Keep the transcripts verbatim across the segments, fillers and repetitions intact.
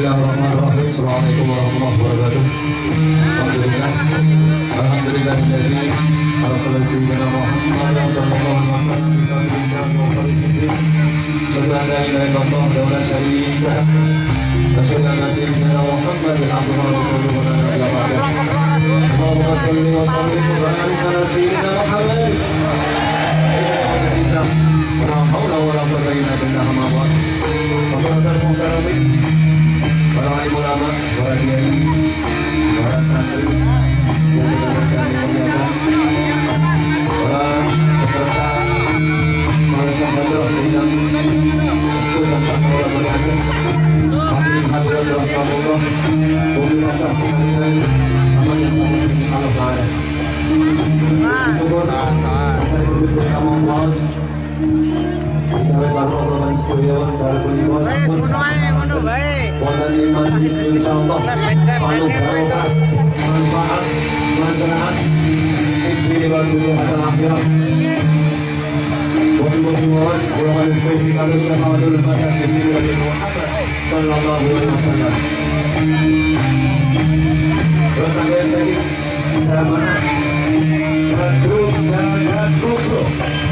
Bismillahirrahmanirrahim. Assalamualaikum warahmatullahi wabarakatuh. Alhamdulillah. Alhamdulillah dari Rasulullah Sayyidina Muhammad sallallahu alaihi wasallam kita bisa mengucapkan sallallahu alaihi wasallam wa syarika Rasulullah Sayyidina Muhammad abduhu wa rasuluhu wa nabiyyu Allahumma shalli wa sallim wa barik ala sayyidina Muhammad. La haula wa la quwwata illa billah. Para mukarramin, para ulama, para kiai, para santri yang berada di Jakarta, para peserta, para sahabat yang sudah sama berada, kami hadir dalam Allah, memberikan sambutan amal yang sama dengan Allah. Syukur, saya berdoa kamu puas. Dari para sekalian, para pengikut, wali majlis insyaallah penuh berkah, manfaat, maslahat, ini baru ada akhirat. Wali-wali ulama sufi kalau syahadatul masakin Nabi Muhammad sallallahu alaihi wasallam. Terus saya saya sama grup saya grup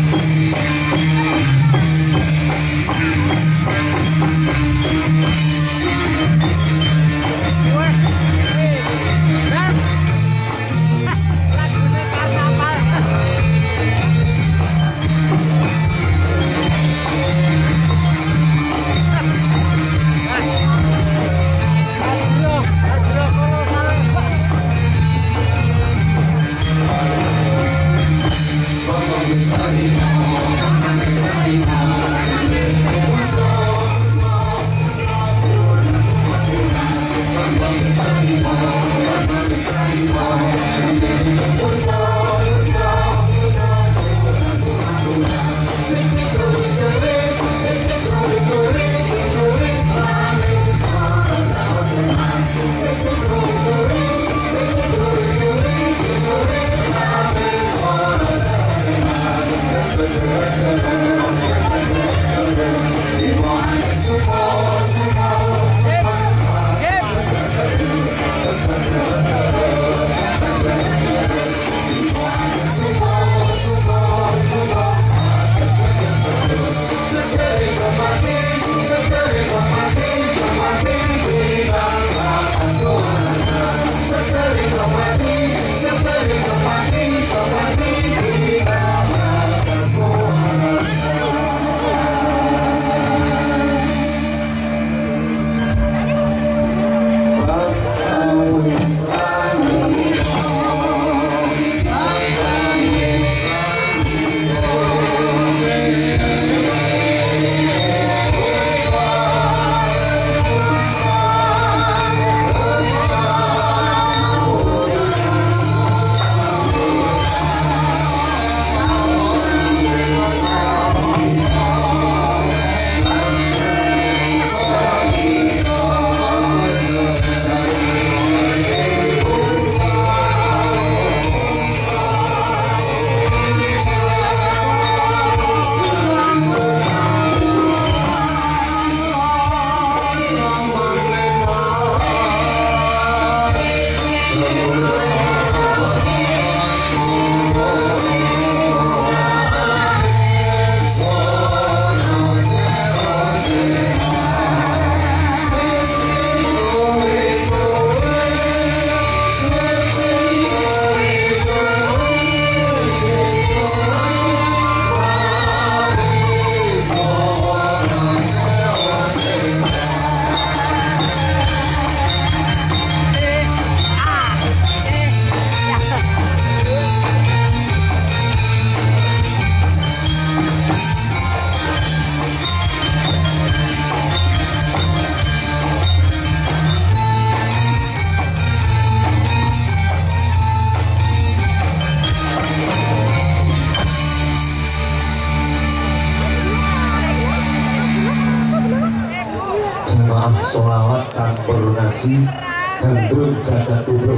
solawat campur nasi gandrung jajak kubro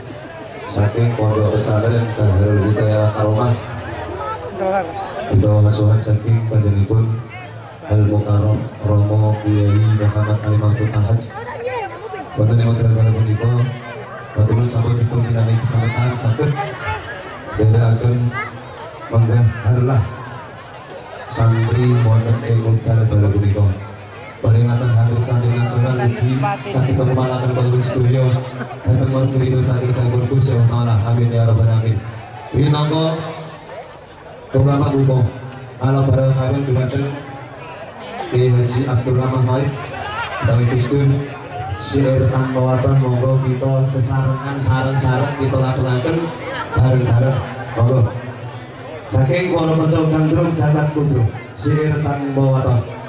saking pondok pesantren Darul Hidayah Karomah di bawah asuhan saking panjenenganipun Al Mukarram Romo Kiai Muhammad Ali Mahfud Ahad wonten ing wekdal punika Bapak sampun dipun kinani kesametan saged ndherekaken menggah harlah santri wonten ing wekdal punika. Peringatan hari santri nasional ugi sakit kepalakan Bapak Studio dan teman beliau santri sampun Gusti Allah. Amin ya rabbal alamin. Winangka beberapa buku ala barang kalian dibaca di Haji Abdul Rahman Maib dari Kristen syair tanpa monggo kita sesarengan sareng-sareng kita lakukan bareng-bareng monggo saking kono mencok gandrung jagat kudu syair tanpa